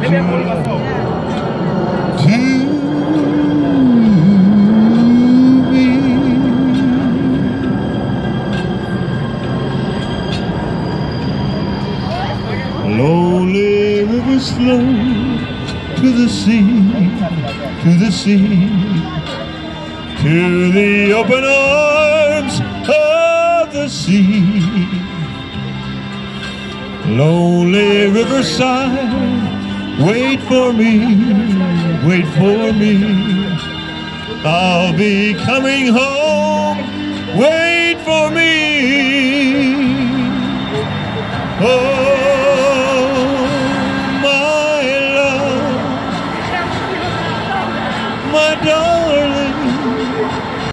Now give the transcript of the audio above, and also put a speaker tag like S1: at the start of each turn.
S1: Lonely rivers flow to the sea, to the sea, to the open arms of the sea. Lonely riverside, wait for me, wait for me. I'll be coming home, wait for me. Oh.